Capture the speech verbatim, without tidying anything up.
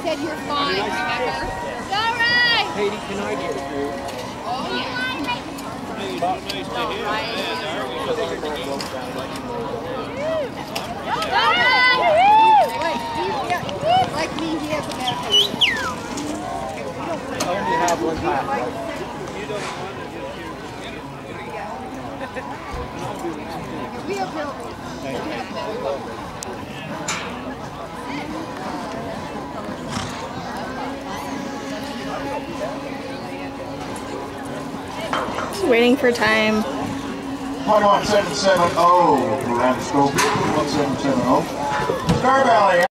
said you're fine, remember? All right! Katie, can I get you? Oh, yeah. Nice to hear. All right. Wait, like me, he has a medical leave. I only have one pass. We have pills. Waiting for time. one one seven seven zero, Miranda Schofield, one seven seven zero. Star Valley.